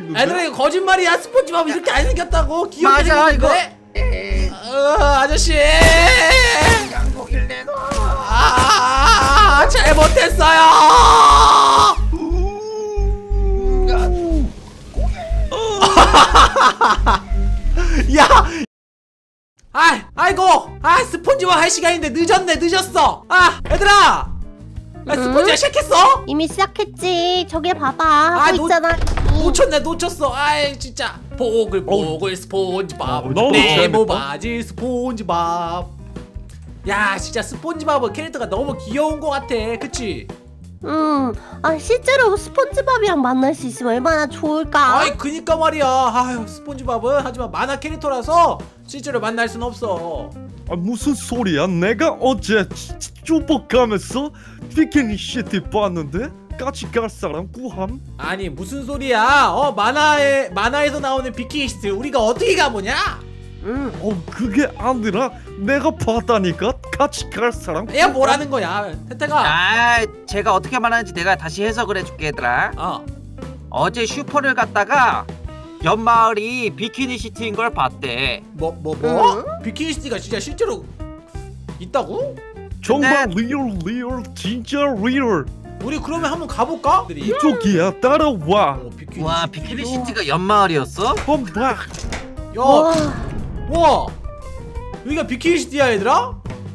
보이는데? 애들아 이거 거짓말이야. 스폰지밥 이렇게 안 생겼다고. 귀엽게 맞아, 이거. 생겼는데? 아저씨 양고기를 내놔. 잘못했어요. 야 아이고 스폰지밥 할 시간인데 늦었어. 얘들아 스폰지밥 시작했어? 이미 시작했지. 저기 봐봐. 하고 있잖아. 놓쳤어. 진짜 보글보글 스폰지밥 너무 네모 재밌다. 바지 스폰지밥. 야 진짜 스폰지밥은 캐릭터가 너무 귀여운 것 같아. 그치? 실제로 스폰지밥이랑 만날 수 있으면 얼마나 좋을까? 그니까 말이야. 스폰지밥은 하지만 만화 캐릭터라서 실제로 만날 순 없어. 무슨 소리야? 내가 어제 쭈벅가면서 비키니 시티 봤는데 같이 갈 사람 구함? 아니 무슨 소리야? 만화에서 나오는 비키니스트 우리가 어떻게 가보냐? 그게 아니라 내가 봤다니까. 같이 갈 사람. 야 뭐라는 거야 태태가. 제가 어떻게 말하는지 내가 다시 해석을 해줄게 얘들아. 어제 슈퍼를 갔다가 옆마을이 비키니 시티인 걸 봤대. 뭐? 비키니시티가 진짜 실제로 있다고? 정말 리얼 진짜 리얼. 우리 그러면 한번 가볼까? 이쪽이야. 따라와. 와, 비키니 시티가 옆마을이었어? 봐. 와 여기가 비키니시티야 얘들아?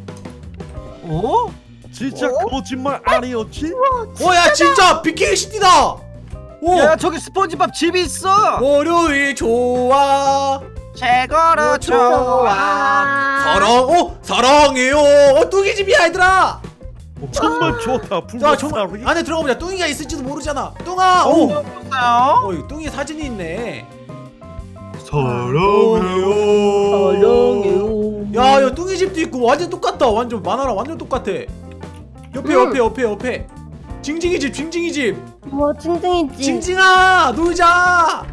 진짜 거짓말 아니었지? 야 진짜 비키니시티다. 야 저기 스폰지밥 집이 있어. 월요일 좋아 최고로 좋아. 사랑해요. 뚱이 집이야 얘들아. 정말 좋다. 정말 안에 들어가보자. 뚱이가 있을지도 모르잖아. 뚱아. 보세요. 뚱이 사진이 있네. 사랑해요. 야 뚱이 집도 있고 완전 똑같다. 완전 만화랑 완전 똑같아. 옆에 징징이 집. 와 징징이지. 징징아 놀자.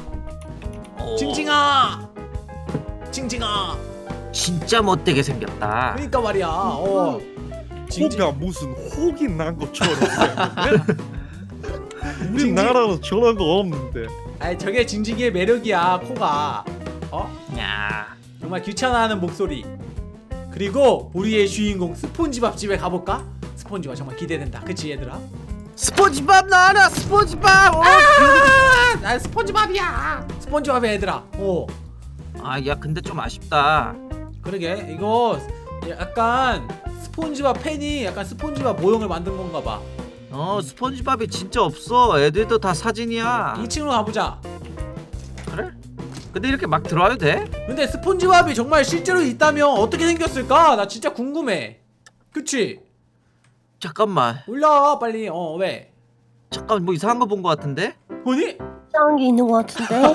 징징아 진짜 못되게 생겼다. 그러니까 말이야. 코가 무슨 혹이 난 것처럼 생겼네. 우리나라는 저런 거 없는데. 저게 징징이의 매력이야. 코가 야 정말 귀찮아하는 목소리. 그리고 우리의 주인공 스폰지밥 집에 가볼까? 스폰지밥 정말 기대된다. 그치 얘들아? 스폰지밥 나와라. 스폰지밥. 난 스폰지밥이야. 스폰지밥이야 얘들아. 야 근데 좀 아쉽다. 그러게 이거 약간 스폰지밥 팬이 약간 스폰지밥 모형을 만든 건가 봐. 스폰지밥이 진짜 없어. 애들도 다 사진이야. 2층으로 가보자. 그래? 근데 이렇게 막 들어와도 돼? 근데 스폰지밥이 정말 실제로 있다면 어떻게 생겼을까? 나 진짜 궁금해. 그치? 잠깐만. 올라와 빨리. 왜? 잠깐 뭐 이상한 거 본 거 같은데? 뭐니? 이상한 게 있는 것 같은데.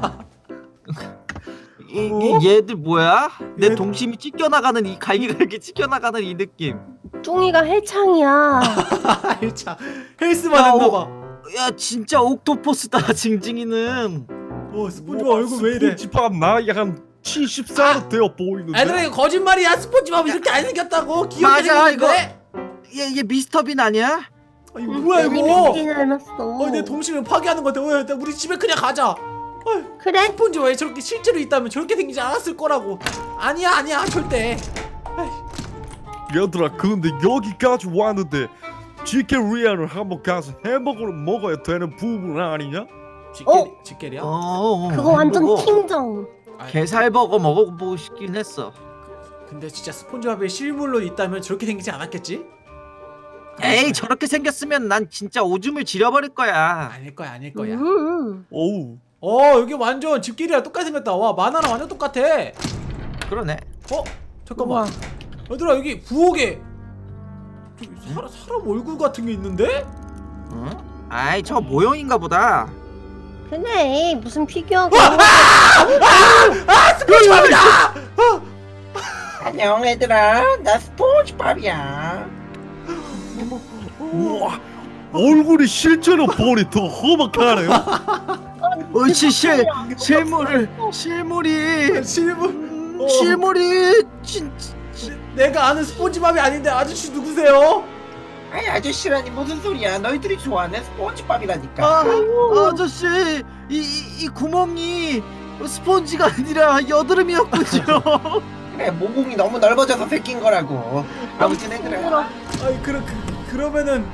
얘들 뭐야? 내 동심이 찢겨나가는 이 갈기갈기 찢겨나가는 이 느낌. 뚱이가 헬창이야. 헬스만 했나봐. 야 진짜 옥토퍼스다 징징이는. 스폰지밥 얼굴 왜 이래? 스폰지밥 나이 한 70살 되어 보이는데. 애들아 이거 거짓말이야. 스폰지밥 이렇게 안 생겼다고. 귀엽게 생겼는데? 얘 미스터 빈 아니야? 뭐야 이거? 닮았어. 내 동심을 파괴하는 것 같아. 우리 집에 그냥 가자. 그래? 스폰지밥이 저렇게 실제로 있다면 저렇게 생기지 않았을 거라고. 아니야 절대. 얘들아 근데 여기까지 왔는데 치케리아를 한번 가서 햄버거를 먹어야 되는 부분 아니냐? 치케리야? 그거 완전 킹정. 게살버거 먹어보고 싶긴 했어. 근데 진짜 스폰지밥이 실물로 있다면 저렇게 생기지 않았겠지? 에이 저렇게 생겼으면 난 진짜 오줌을 지려버릴 거야. 아닐 거야. 오우. 여기 완전 집길이랑 똑같이 생겼다. 와 만화랑 완전 똑같아. 그러네. 잠깐만. 얘들아 여기 부엌에 사람 얼굴 같은 게 있는데? 아이 저 모형인가 보다. 그래 무슨 피규어가. 스폰지밥이다! 안녕 얘들아, 나 스폰지밥이야. 우와 얼굴이 실제로 보니 더 험악하네요. 실물이 내가 아는 스폰지밥이 아닌데 아저씨 누구세요? 아이 아저씨라니 무슨 소리야. 너희들이 좋아하는 스폰지밥이라니까. 아저씨 이 구멍이 스폰지가 아니라 여드름이었군요. 그래 모공이 너무 넓어져서 새낀 거라고. 아무튼 얘들아. 아이 그러면은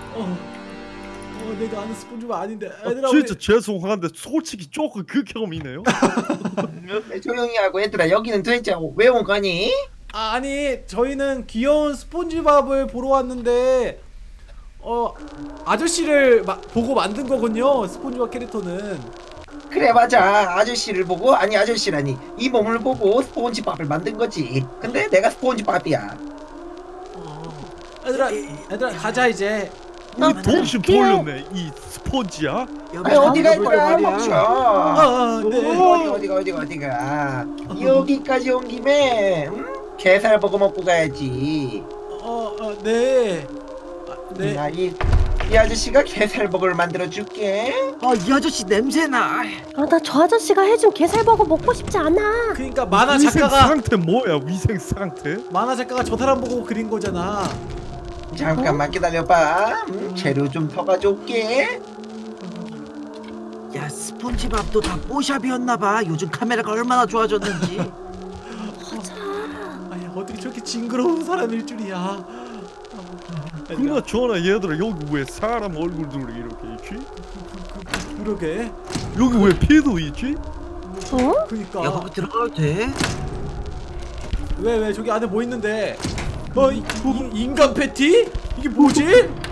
내가 아는 스폰지밥 아닌데. 얘들아 진짜 죄송한데 솔직히 조금 극혐이네요. 조용히 하고 얘들아 여기는 도대체 왜 온 거니? 아니 저희는 귀여운 스폰지밥을 보러 왔는데 아저씨를 보고 만든 거군요. 스폰지밥 캐릭터는. 그래 맞아. 아저씨를 보고 아니 아저씨라니 이 몸을 보고 스폰지밥을 만든 거지. 근데 내가 스폰지밥이야. 얘들아 가자 이제. 우리 동심 돌렸네 이 스폰지야. 아니 어디가 있더라 멈춰. 네. 어디가 여기까지 온 김에 게살버거 먹고 가야지. 네. 이 아저씨가 게살버거를 만들어줄게. 이 아저씨 냄새나. 나 저 아저씨가 해준 게살버거 먹고 싶지 않아. 그러니까 만화 위생 작가가 상태 뭐야 위생 상태? 만화 작가가 저 사람 보고 그린 거잖아. 잠깐만 기다려봐. 재료 좀 더 가져올게. 야 스폰지밥도 다 뽀샵이었나봐. 요즘 카메라가 얼마나 좋아졌는지. 아니 어떻게 저렇게 징그러운 사람일 줄이야. 그나저나 얘들아 여기 왜 사람 얼굴들이 이렇게 있지? 그러게. 여기 왜 피도 있지? 그니까. 야 거기 들어가도 돼? 왜 저기 안에 뭐 있는데? 인간 패티? 이게 뭐지?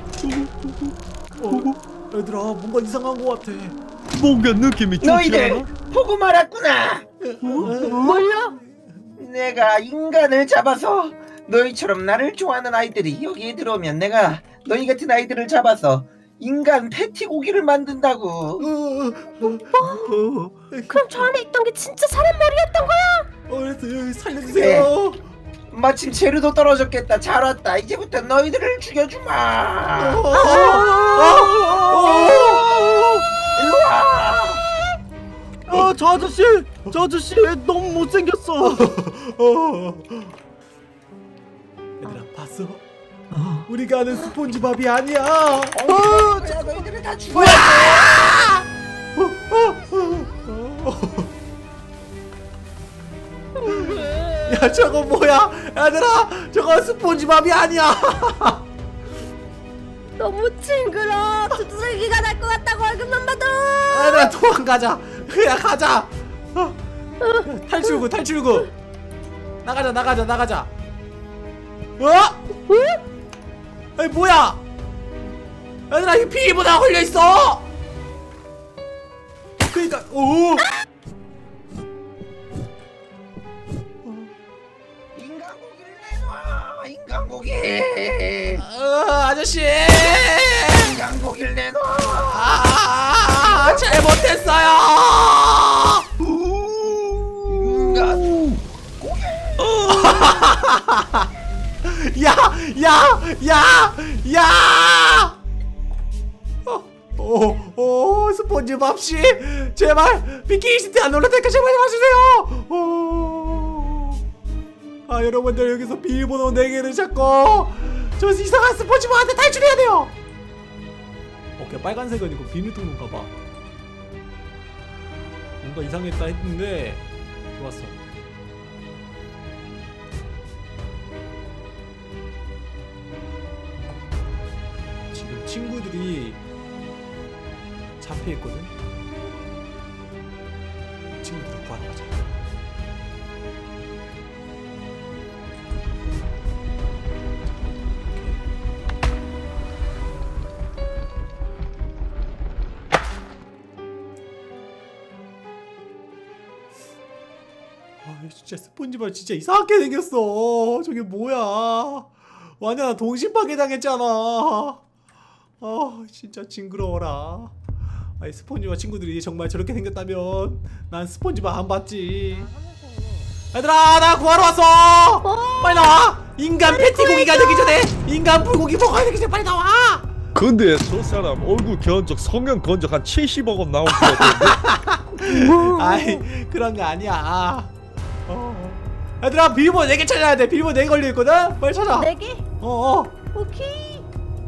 얘들아 뭔가 이상한 거 같아. 뭔가 느낌이 좋지 너희들 않아? 보고 말았구나. 뭘요? 내가 인간을 잡아서 너희처럼 나를 좋아하는 아이들이 여기에 들어오면 내가 너희 같은 아이들을 잡아서 인간 패티 고기를 만든다고. 그럼 저 안에 있던 게 진짜 사람 머리였던 거야? 그래서 여기 살려주세요. 마침 재료도 떨어졌겠다. 잘 왔다. 이제부터 너희들을 죽여주마. 일로와. 저 아저씨 너무 못생겼어. 얘들아 봤어? 우리가 아는 스폰지밥이 아니야. 야, 너희들을 다 죽여야 야 저거 뭐야? 얘들아 저거 스폰지밥이 아니야. 너무 징그러. 두들기가 날 것 같다고 얼굴만 봐도. 얘들아 도망가자. 그냥 가자. 탈출구. 나가자. 아니 뭐야? 얘들아 이 피부나 걸려 있어. 그러니까 인간고기. 아저씨. 인간고기를 내놔. 잘못했어요. 야! 스폰지밥 씨, 제발 비키니시티 안 올릴 테니까 제발 와주세요. 여러분들 여기서 비밀번호 4개를 찾고 저 이상한 스폰지밥한테 탈출해야 돼요. 오케이 빨간색은 이거 비밀 통로인가봐. 뭔가 이상했다 했는데 좋았어. 지금 친구들이 잡혀있거든? 친구들을 구하러 가자. 진짜 스폰지밥 진짜 이상하게 생겼어. 저게 뭐야? 완전 동심파괴 당했잖아. 진짜 징그러워라. 아니 스폰지밥 친구들이 정말 저렇게 생겼다면 난 스폰지밥 안 봤지. 얘들아 나 구하러 왔어. 빨리 나와. 인간 패티고기가 되기 전에 인간 불고기 먹어야 되기 전에 빨리 나와. 근데 저 사람 얼굴 견적 성형 견적 한 70억 원 나올 것 같은데. 아이 그런 거 아니야. 얘들아 비밀번호 4개 찾아야 돼. 비밀번호 4개 걸려있거든? 빨리 찾아. 4개? 오케이.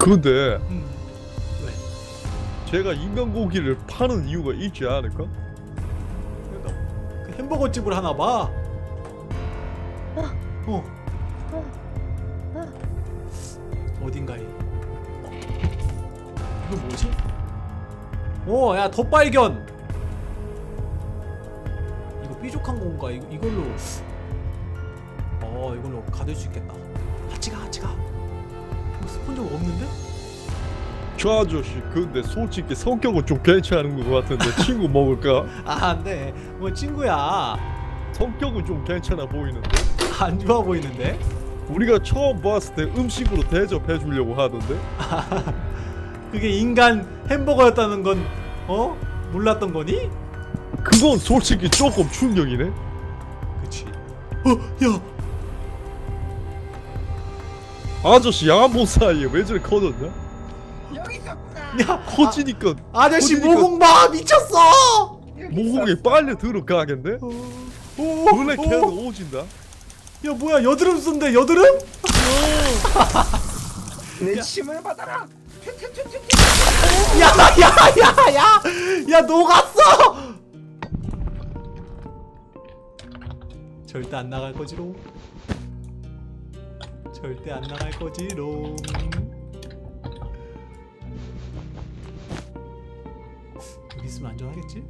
근데 왜? 제가 인간 고기를 파는 이유가 있지 않을까? 그 햄버거 집을 하나 봐. 어딘가에. 이거 뭐지? 오, 야, 덧발견. 이거 삐죽한 건가? 이걸로. 이걸로 가둘 수 있겠다. 같이 가. 스폰지가 없는데? 저 아저씨 근데 솔직히 성격은 좀 괜찮은 것 같은데 친구 먹을까? 안돼. 뭐 친구야. 성격은 좀 괜찮아 보이는데? 안 좋아 보이는데? 우리가 처음 봤을 때 음식으로 대접해 주려고 하던데? 그게 인간 햄버거였다는 건 몰랐던 거니? 그건 솔직히 조금 충격이네? 그치. 야. 아저씨 양아본 사이에 왜 저리 커졌냐? 여기 있었구나. 야, 커지니까 아저씨 커지니까 모공 봐. 미쳤어. 모공에 빨려 들어가겠네? 원래 걔는 오진다? 야, 뭐야, 여드름 쓴데. 여드름? 내 침을 받아라. 야, 녹았어. 절대 안 나갈 거지롱. 절대 안 나갈 거지롱. 여기 있으면 안전하겠지?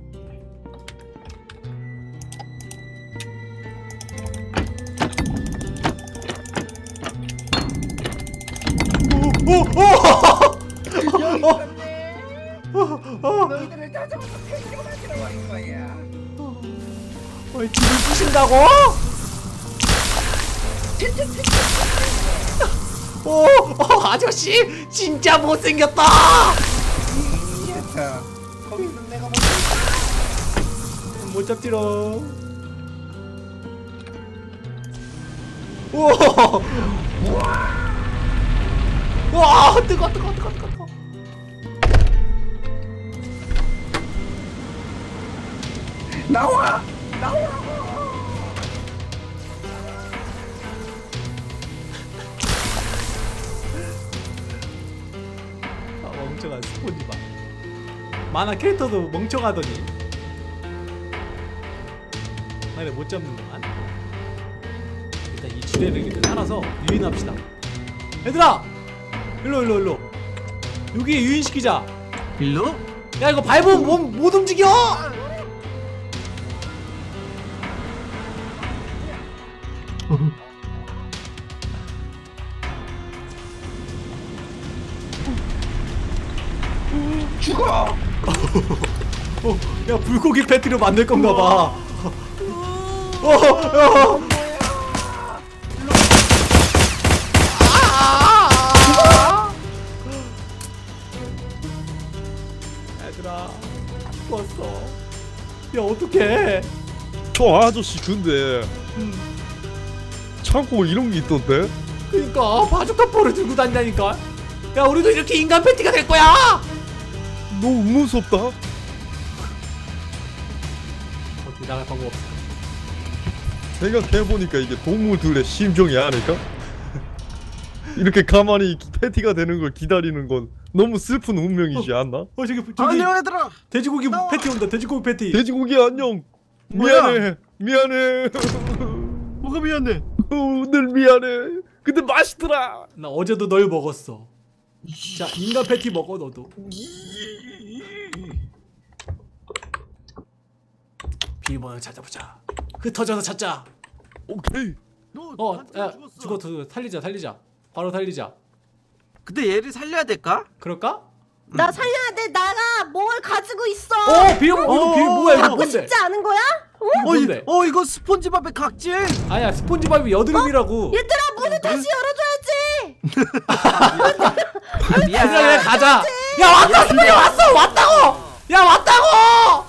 여기 있었네. 너희들을 다 잡아서 폐기로 만들어버린 거야. 집을 부신다고? 아저씨 진짜 못생겼다. 이해했어. 거기는 내가 못 잡지롱. 와, 뜨거. 나와. 멍청한 스폰지밥. 만화 캐릭터도 멍청하더니. 나를 못 잡는구만. 일단 이 지뢰를 따라서 유인합시다. 얘들아! 일로. 여기에 유인시키자. 일로? 야, 이거 밟으면 몸 못 움직여! 죽어. 야, 불고기 패티로 만들 건가 봐. 얘들아, 죽었어. 야, 어떡해. 저 아저씨 근데 창고에 이런 게 있던데? 그니까 바주카포를 들고 다닌다니까. 야, 우리도 이렇게 인간 패티가 될 거야. 너무 무섭다. 어떻게 나갈 방법 없어. 생각해보니까 이게 동물들의 심정이 아닐까? 이렇게 가만히 패티가 되는 걸 기다리는 건 너무 슬픈 운명이지 않나? 저기 안녕 얘들아. 돼지고기 패티 온다. 돼지고기 패티. 돼지고기 안녕. 뭐야? 미안해. 뭐가 미안해? 늘 미안해. 근데 맛있더라. 나 어제도 널 먹었어. 자, 인간 패티 먹어 너도. 비밀번호 찾아보자. 흩어져서 찾자. 오케이. 너 야, 죽었어. 살리자. 바로 살리자. 근데 얘를 살려야 될까? 그럴까? 나 살려야 돼. 나가 뭘 가지고 있어. 비밀번호. 이거 비밀 뭐야? 이거 갖고 뭔데? 싶지 않은 거야? 이거 뭔데? 이거 스폰지밥의 각질. 아야, 스폰지밥이 여드름이라고. 얘들아, 문을 다시 열어줘야지. 그래, 가자. 야, 왔어. 스폰지 왔다고. 야, 왔다고.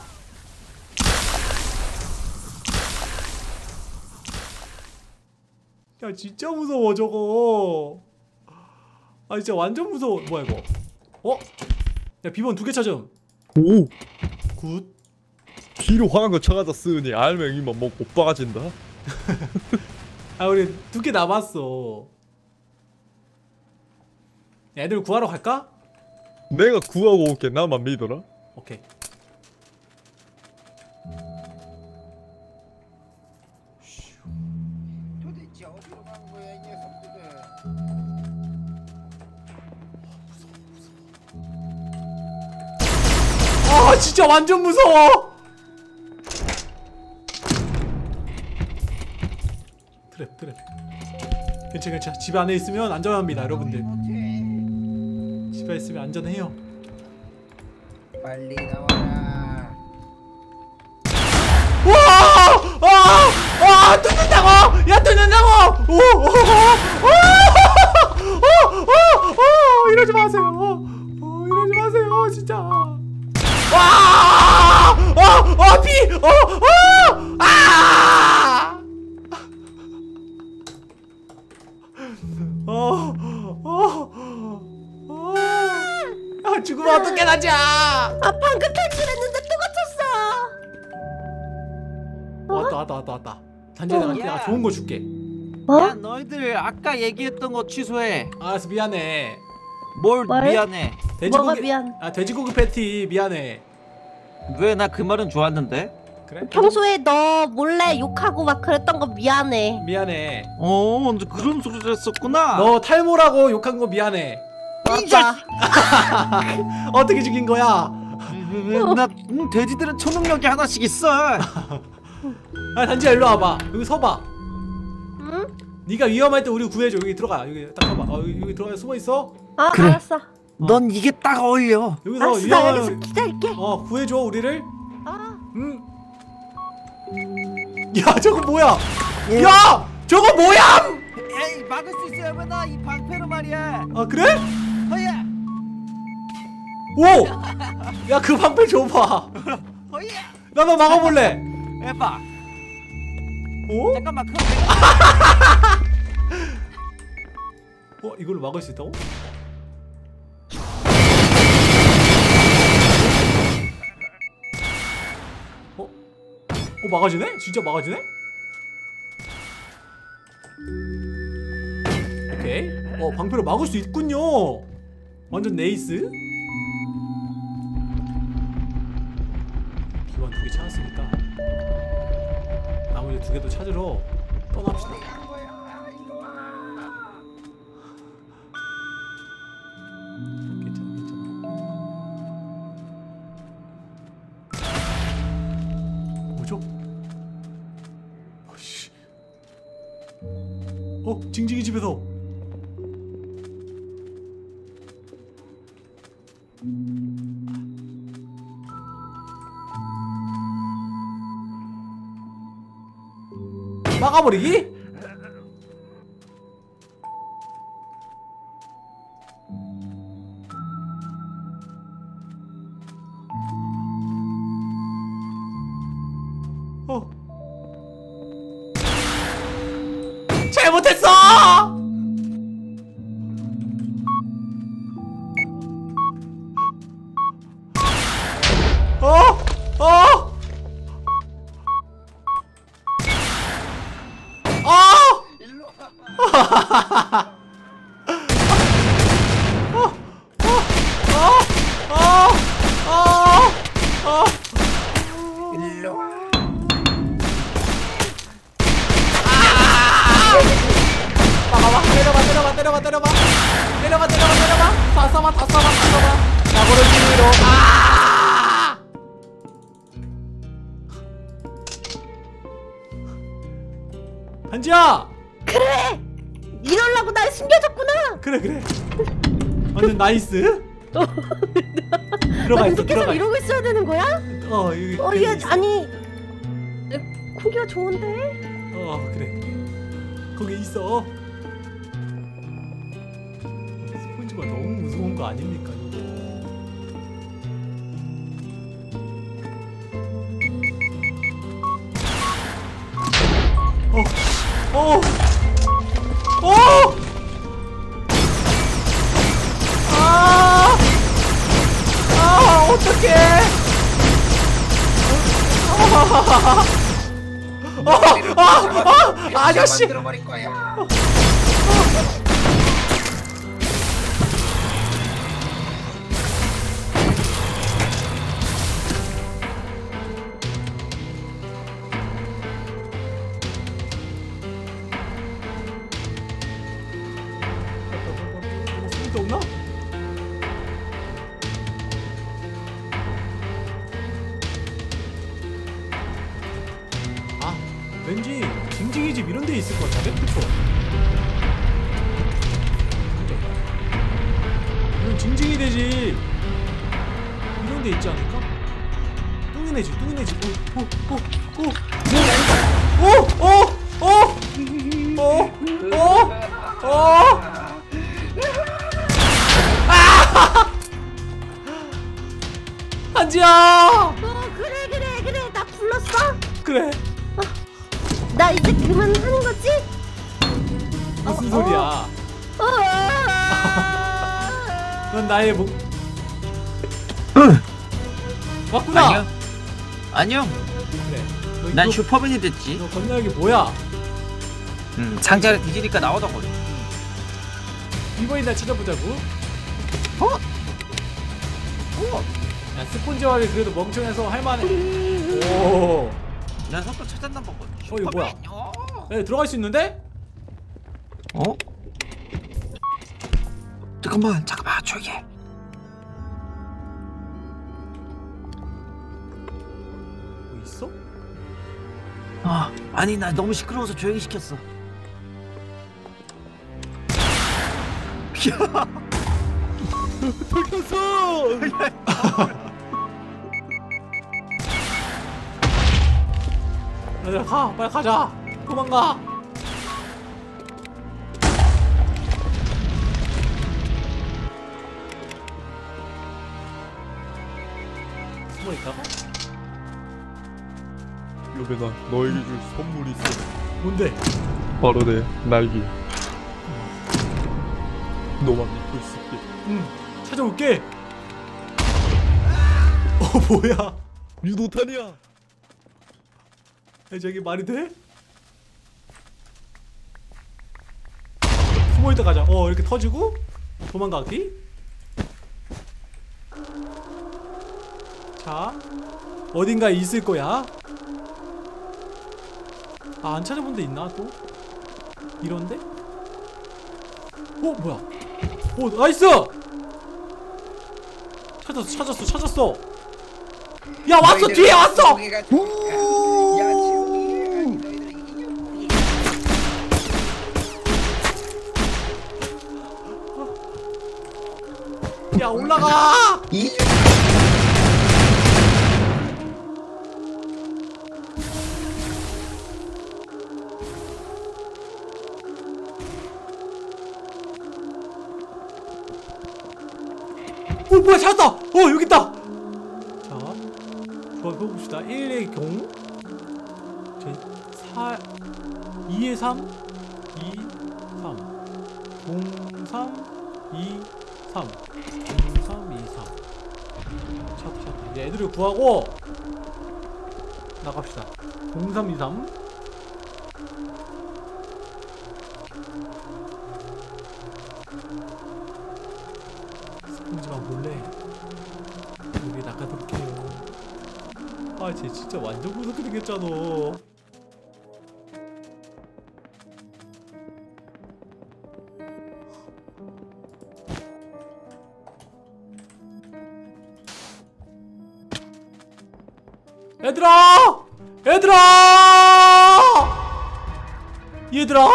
야, 진짜 무서워 저거. 아, 진짜 완전 무서워. 뭐야 이거? 야, 비번 2개 찾음. 오. 굿. 필요한 거 찾았으니 알맹이만 먹고 빠진다. 아, 우리 2개 남았어. 애들 구하러 갈까? 내가 구하고 올게. 나만 믿어라. 오케이. 도대체 어디로 간 거야 이 녀석들은? 아 진짜 완전 무서워. 트랩. 괜찮아. 집 안에 있으면 안전합니다, 여러분들. 집 안에 있으면 안전해요. 빨리 나와라. 와! 뜯는다고! 야, 뜯는다고! 이러지 마세요. 이러지 마세요, 진짜. 와! 피! 죽으면 어떡해, 나자! 아 방금 탈출했는데 또 갇혔어. 왔다. 단지야, 내가 좋은 거 줄게. 야 너희들 아까 얘기했던 거 취소해. 알았어, 미안해. 뭘 뭘? 미안해. 뭐가 미안? 돼지고기 패티 미안해. 왜 나 그 말은 좋았는데? 그래? 평소에 너 몰래 욕하고 막 그랬던 거 미안해. 미안해. 언제 그런 소리를 했었구나. 너 탈모라고 욕한 거 미안해. 맞아. 어떻게 죽인 거야? 나 돼지들은 초능력이 하나씩 있어. 단지야, 일로 와봐. 여기 서봐. 응? 네가 위험할 때 우리 구해줘. 여기 들어가. 여기 딱 서봐. 여기 들어가 숨어 있어. 아 그래. 알았어. 넌 이게 딱 어울려. 여기서 알았어. 나 위험하면 여기서 기다릴게. 구해줘 우리를. 아. 야, 저거 뭐야? 야, 저거 뭐야? 에이 막을 수 있어야만 나이 방패로 말이야. 아 그래? 허야. 오! 야, 그 방패 줘봐. 허야. 나도 막아볼래. 해봐. 오? 잠깐만 그럼 내가. 이걸로 막을 수 있다고? 막아지네? 진짜 막아지네? 오케이. 방패로 막을 수 있군요. 완전 네이스. 기관 2개 찾았으니까 나머지 2개도 찾으러 떠납시다. 괜찮아. 뭐죠? 어이씨. 징징이 집에서. 막아버리기? 잘못했어! 일로 와. 때려봐. 다 쏴봐. 나고를 뒤로. 단지야! 그래. 이럴라고 날 숨겨줬구나. 그래. 완전 나이스. 들어가 나 있어. 계속 들어가. 이러고 있어야 되는 거야? 여기. 이게 아니 공기가 좋은데? 그래. 거기 있어. 스폰지가 너무 무서운 거 아닙니까, 이거? 어떡해! 아저씨! 들어버릴 거야. 이런 데 있을 것 같은데? 그쵸? 이건 징징이 되지. 이런 데 있지 않을까? 뚱이네지. 한지야! 그래 나 불렀어? 그래. 나 이제 그만하는 거지? 무슨 소리야? 넌 나의 목. 맞구나. 안녕. 그래. 너 난 이거- 슈퍼맨이 됐지. 너 건너기 뭐야? 상자를 뒤지니까 나오더군. 이번에 날 찾아보자고. 야 스폰지와를 그래도 멍청해서 할만해. 오. 녀석도 찾았나 보군. 이거 뭐야? 슈퍼맨. 야 들어갈 수 있는데? 잠깐만 조용히 해. 뭐 있어? 아니 나 너무 시끄러워서 조용히 시켰어. 얘들아 가 빨리 가자. 도망가. 숨어 있다가? 로베나 너에게 줄 선물이 있어. 뭔데? 바로 내 날개. 너만 믿고 있을게. 응 찾아올게. 뭐야? 유도탄이야. 야, 저게 말이 돼? 숨어있다 가자. 이렇게 터지고 도망가기. 자 어딘가에 있을 거야. 안 찾아본 데 있나 또? 이런데? 뭐야? 나이스! 찾았어. 야 왔어 뒤에 왔어. 야 올라가. 뭐야 찾았다. 여기 있다. 자 좋아해봅시다. 1의 경 4 2의 3 2 3 0 3 2 3 0 3 2 3 찾았다. 이제 애들을 구하고 나갑시다. 0 3 2 3 스폰지만 몰래 여기 낚아둘게요. 쟤 진짜 완전 무섭게 생겼잖아. 얘들아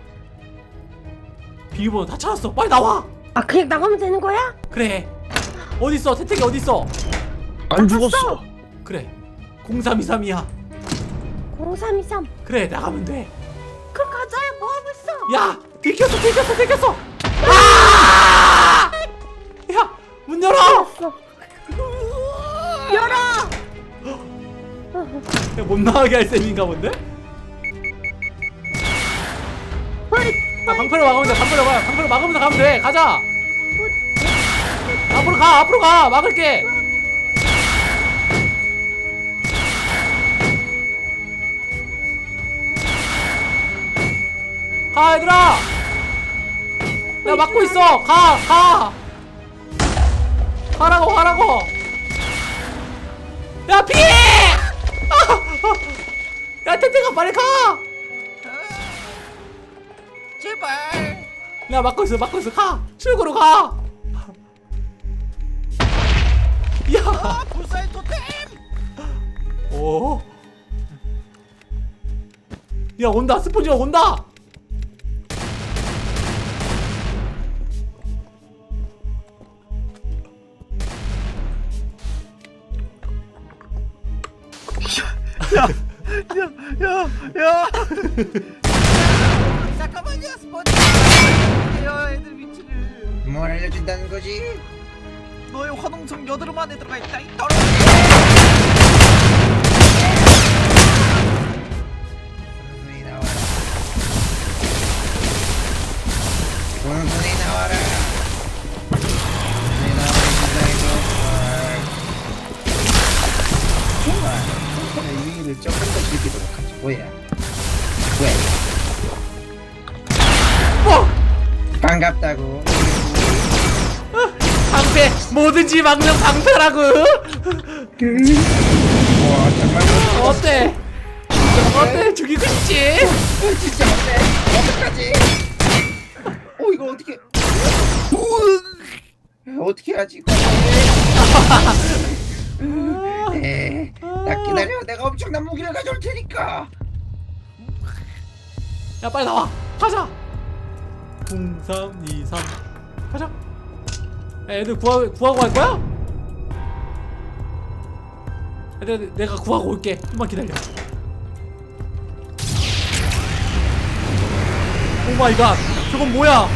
비밀번호 다 찾았어. 빨리 나와. 그냥 나가면 되는 거야? 그래. 어딨어? 태택이 어딨어? 안 죽었어. 그래 0323이야. 0323. 그래 나가면 돼. 그럼 가자. 뭐 하고 있어? 야 들켰어. 야 문 열어. 열어. 야, 못 나가게 할 셈인가 본데? 방패로 막으면 돼. 방패로 막으면서 가면 돼. 가자. 앞으로 가. 막을게. 가 얘들아. 내가 막고 있어. 가. 가라고. 야 피해. 야 태태가 빨리 가. 제발. 내가 막고 있어. 가. 출구로 가. 야. 불사의 토템. 오. 야 온다. 스폰지밥 온다. 야. 잠깐만요, 스포츠. 야, 애들 위치를. 뭘 알려준다는 거지? 너의 화동성 여드름 안에 들어가 있다. 이 떨어. 손이 나와라. 손이 나와라. 손이 나와라. 좋아. 손의 위를 조금 더 즐기도록 하지. 뭐야? 왜? 반갑다고. 방패 뭐든지 막는 방패라고. 와 정말 어때? 어때? 죽이고 싶지? 진짜 어때? 어떡하지? 이거 어떻게? 어떻게 하지? 나 기다려. 내가 엄청난 무기를 가져올 테니까. 야 빨리 나와. 가자. 0323 가자. 야, 애들 구하고 갈 거야? 애들 내가 구하고 올게. 좀만 기다려. 오 마이 갓. 저건 뭐야?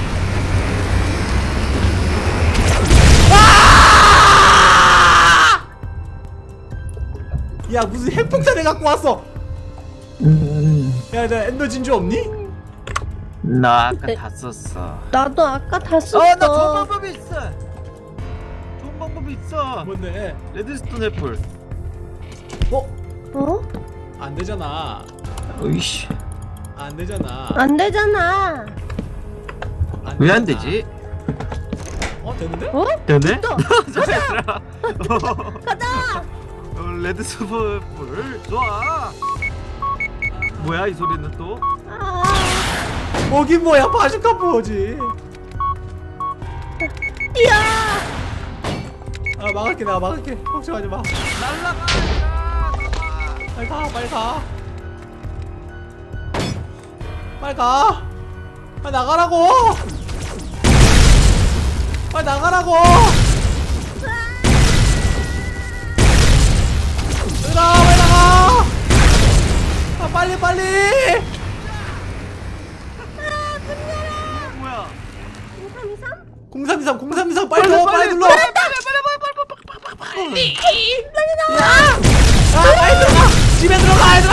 아! 야 무슨 핵폭탄을 갖고 왔어. 야 나 엔더 진주 없니? 나 아까 다 썼어. 나도 아까 다 썼어. 나 좋은 방법이 있어. 좋은 방법이 있어. 뭔데? 레드스톤 애플. 어? 안 되잖아. 어이씨. 안 되잖아. 안 되잖아. 왜 안 되지? 되는데? 어? 되네? 가자. 가자. 레드스톤 애플 좋아. 뭐야 이 소리는 또? 아. 뭐긴 뭐야. 바주카 뭐지? 야. 아 막을게. 내가 막을게. 걱정하지 마. 날라가. 빨리 가. 빨리 가. 빨리 가. 빨리 나가라고. 빨리 나가라고. 얘들아 빨리 나가. 아 빨리 빨리. 뭐야? 0323? 0323 빨리 눌러. 빨리 눌러. 빨리 야! 아 빨리 들어가. 집에 들어가 얘들아.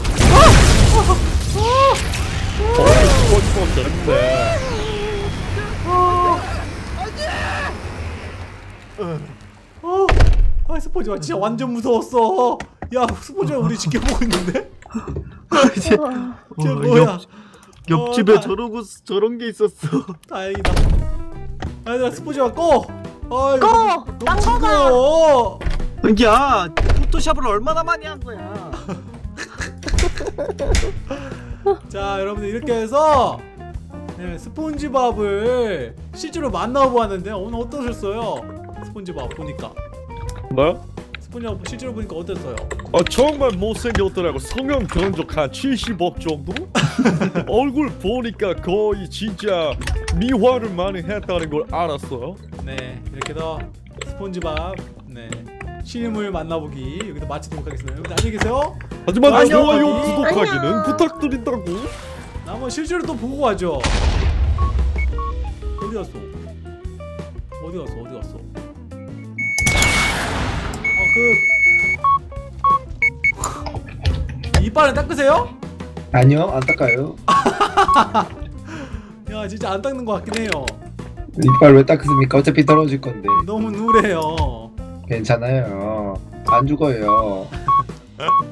스포츠밥 됐네. 아 스포츠가 진짜 완전 무서웠어. 야 스포츠가 우리 지켜보고 있는데? 쟤 뭐야? 옆집에 다- 저런 게 있었어. 다행이다. 얘들아 스포츠가 꺼. 아이고, 꺼! 너무 딴 거 봐. 징그러워. 야, 포토샵을 얼마나 많이 한 거야? 자 여러분들 이렇게 해서 스폰지밥을 실제로 만나보았는데 오늘 어떠셨어요? 스폰지밥 보니까. 뭐야? 스폰지밥 실제로 보니까 어땠어요? 정말 못생겼더라고. 성형 견적 한 70억 정도? 얼굴 보니까 거의 진짜 미화를 많이 했다는 걸 알았어요. 네 이렇게 해서 스폰지밥 실물 만나보기 여기서 마치도록 하겠습니다. 여러분들 안녕히 계세요. 하지만 안녕. 좋아요, 구독하기는 안녕. 부탁드린다고. 나 한번 실제로 또 보고 가죠. 어디 갔어? 어디 갔어? 어디 갔어? 이빨은 닦으세요? 아니요, 안 닦아요. 야 진짜 안 닦는 것 같긴 해요. 이빨 왜 닦습니까? 어차피 떨어질 건데. 너무 누래요. 괜찮아요. 안 죽어요.